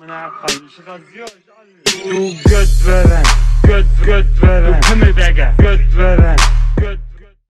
Amına koyayım işi kazıyor. Göt veren, göt veren, göt veren.